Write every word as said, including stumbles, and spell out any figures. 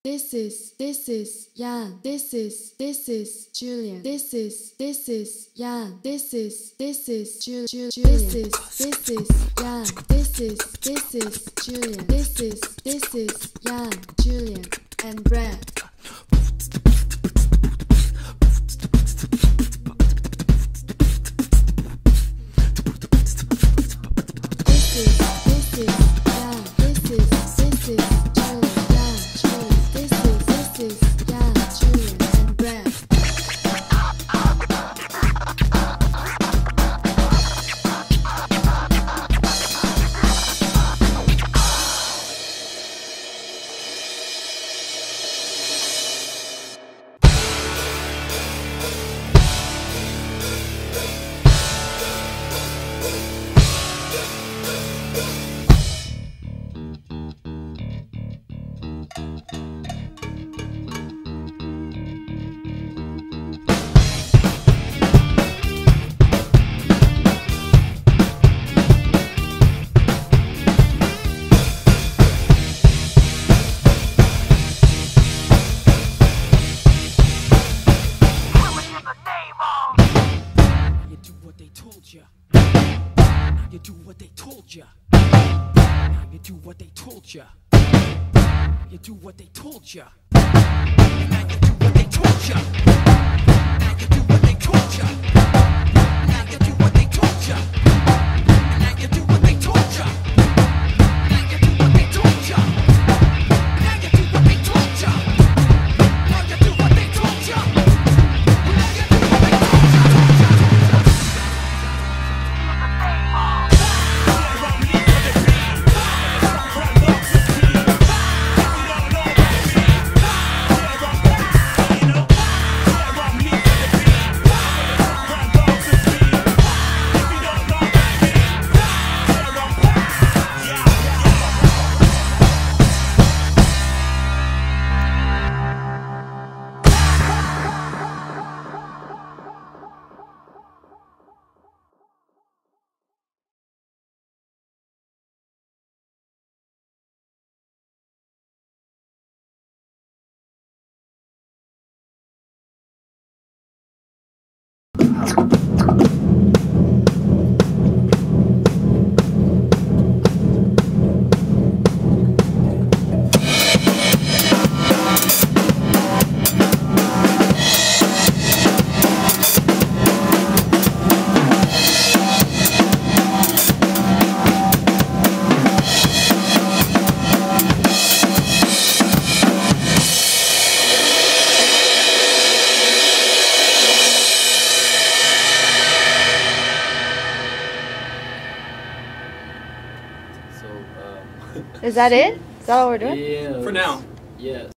This is, this is Jan. This is, this is Julian. This is, this is Jan. This is, this is Ju Ju Julian. This is, this is Jan. This is, this is Julian. This is, this is Jan, Julian, and Brad. This is, this is Jan. This is, this is Julian, Jan, Julian. This is, this is Jan, Julian, and Brad. Now you do what they told ya. Now you do what they told ya. You do what they told ya. Now you do what they told ya. Now you do what they told ya. Now you do what they told ya. Now you do what they told ya. Now you do what they told ya. Now you do what they told ya. Now you do what they told ya. Now you do what they told ya. Is that it? Is that all we're doing? Yeah. For now. Yeah.